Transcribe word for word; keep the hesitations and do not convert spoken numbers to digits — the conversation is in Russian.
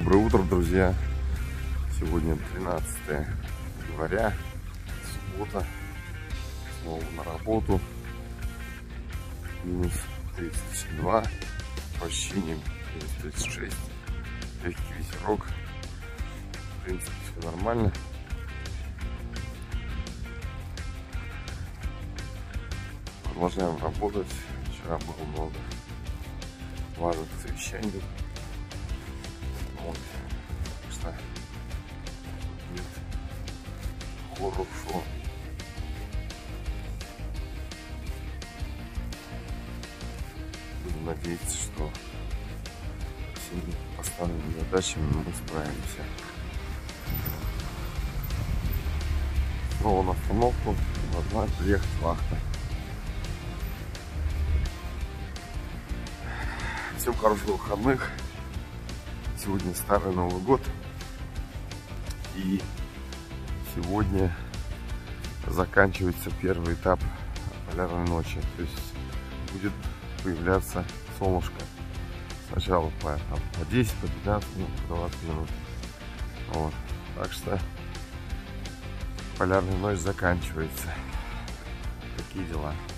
Доброе утро, друзья! Сегодня тринадцатое января, суббота. Снова на работу. Минус тридцать два, по ощущениям минус тридцать шесть. Легкий ветерок. В принципе, все нормально. Продолжаем работать. Вчера было много важных совещаний. Вот. Так что нет, хорошо. Будем надеяться, что всеми поставленными задачами мы справимся. Снова на остановку должна приехать вахта. Всем хороших выходных. Сегодня старый Новый год. И сегодня заканчивается первый этап полярной ночи. То есть будет появляться солнышко. Сначала по, там, по десять, по пятнадцать минут, по двадцать минут. Вот. Так что полярная ночь заканчивается. Такие дела.